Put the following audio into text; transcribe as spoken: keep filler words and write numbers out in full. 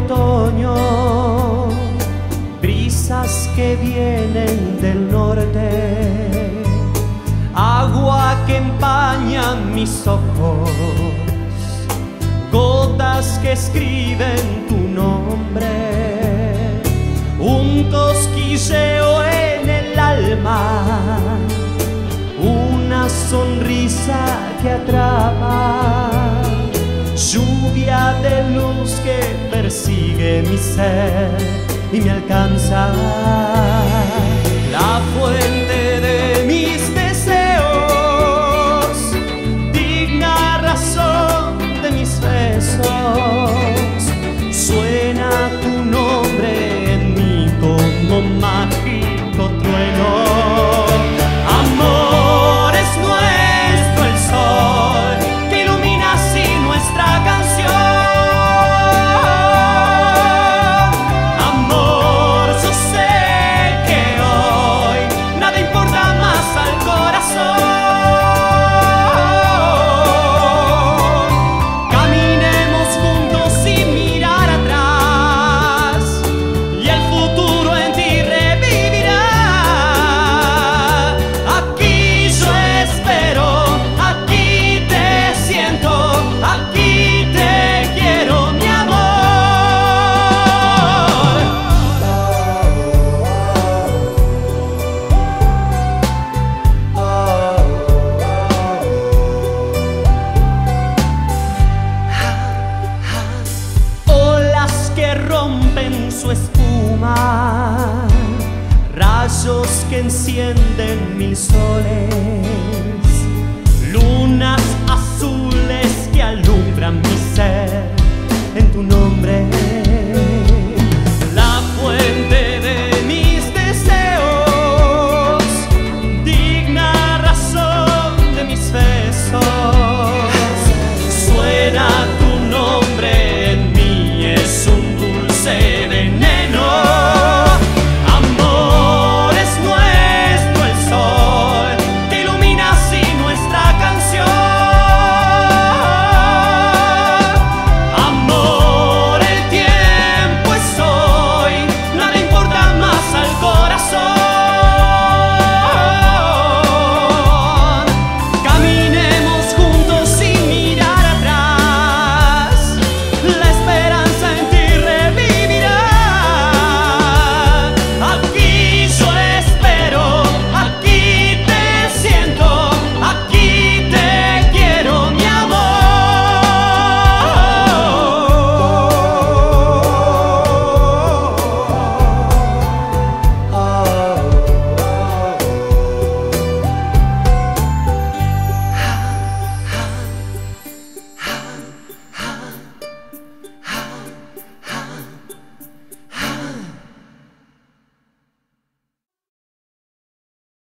otoño, brisas que vienen del norte, agua que empaña mis ojos, gotas que escriben tu nombre, un cosquilleo en el alma, una sonrisa que atrapa, lluvia de luz que persigue mi ser y me alcanza, la fuente de mis deseos, digna razón de mis besos, suena tu nombre en mí como mágico trueno. Amor es nuestro el sol que ilumina así nuestra canción. Amor, yo sé que hoy nada importa más al corazón. Caminemos juntos sin mirar atrás y el futuro en ti revivirá. Aquí yo espero, aquí te siento, aquí te quiero, mi amor. Olas que rompen su espuma, rayos que encienden mil soles, lunas azules que alumbran mi ser.